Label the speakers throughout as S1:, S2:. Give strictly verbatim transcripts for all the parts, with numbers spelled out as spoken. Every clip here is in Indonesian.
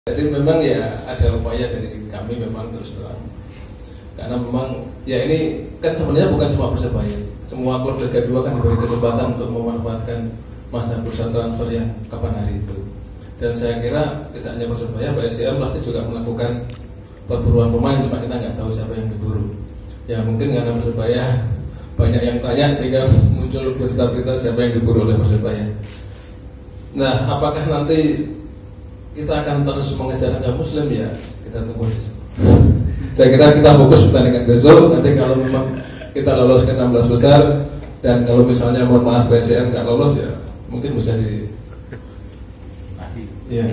S1: Jadi memang ya ada upaya dari kami memang terus terang, karena memang ya ini kan sebenarnya bukan cuma Persebaya, semua klub Liga dua kan diberi kesempatan untuk memanfaatkan masa bursa transfer yang kapan hari itu. Dan saya kira tidak hanya Persebaya, P S I M pasti juga melakukan perburuan pemain, cuma kita nggak tahu siapa yang diburu. Ya mungkin karena Persebaya banyak yang tanya sehingga muncul berita-berita siapa yang diburu oleh Persebaya. Nah, apakah nanti kita akan terus mengejar angka Muslim? Ya kita tunggu aja. Saya kira kita fokus pertandingan besok. Nanti kalau memang kita lolos ke enam belas besar, dan kalau misalnya mohon maaf P S I M nggak lolos, ya mungkin bisa di ya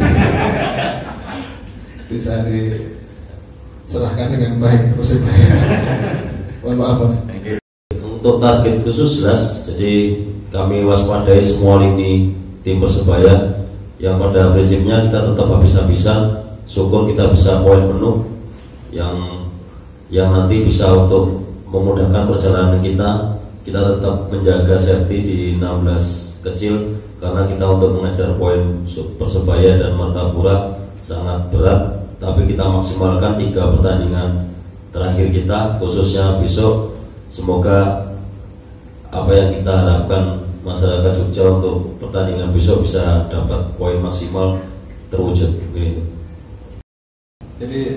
S1: bisa diserahkan dengan baik Persebaya. Mohon maaf Mas.
S2: Untuk target khusus jelas, jadi kami waspadai semua lini tim Persebaya yang pada prinsipnya kita tetap habis-habisan, syukur kita bisa poin penuh yang yang nanti bisa untuk memudahkan perjalanan kita. Kita tetap menjaga safety di enam belas kecil karena kita untuk mengejar poin Persebaya dan Martapura sangat berat, tapi kita maksimalkan tiga pertandingan terakhir kita, khususnya besok. Semoga apa yang kita harapkan masyarakat Jogja untuk pertandingan besok bisa dapat poin maksimal terwujud begitu.
S1: Jadi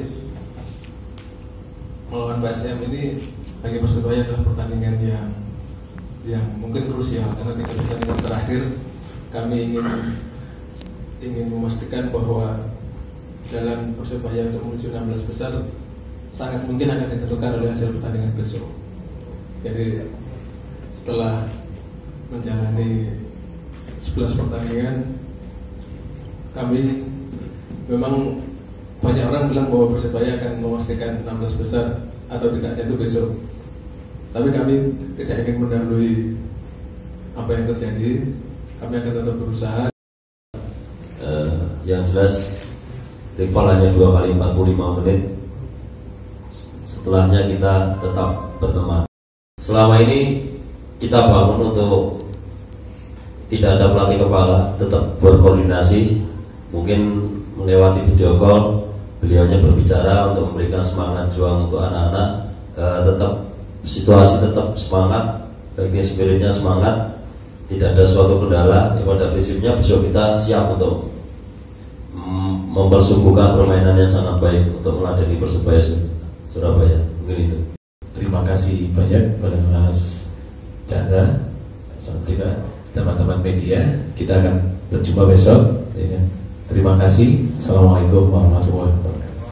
S1: melawan P S I M ini bagi Persebaya adalah pertandingan yang yang mungkin krusial, karena tiga pertandingan terakhir kami ingin ingin memastikan bahwa jalan Persebaya untuk menuju enam belas besar sangat mungkin akan ditentukan oleh hasil pertandingan besok. Jadi setelah menjalani sebelas pertandingan, kami memang banyak orang bilang bahwa Persebaya akan memastikan enam belas besar atau tidaknya itu besok. Tapi kami tidak ingin mendahului apa yang terjadi. Kami akan tetap berusaha.
S2: Uh, yang jelas rival hanya dua kali empat puluh lima menit. Setelahnya kita tetap berteman. Selama ini kita bangun untuk tidak ada pelatih kepala, tetap berkoordinasi, mungkin melewati video call, beliaunya berbicara untuk memberikan semangat juang untuk anak-anak, e, tetap situasi tetap semangat, bagi spiritnya semangat, tidak ada suatu kendala. Pada prinsipnya besok kita siap untuk mm, mempersungguhkan permainan yang sangat baik untuk meladeni Persebaya Surabaya. Mungkin itu.
S3: Terima kasih banyak pada Mas Chandra, juga teman-teman media. Kita akan berjumpa besok. Terima kasih. Assalamualaikum warahmatullahi wabarakatuh.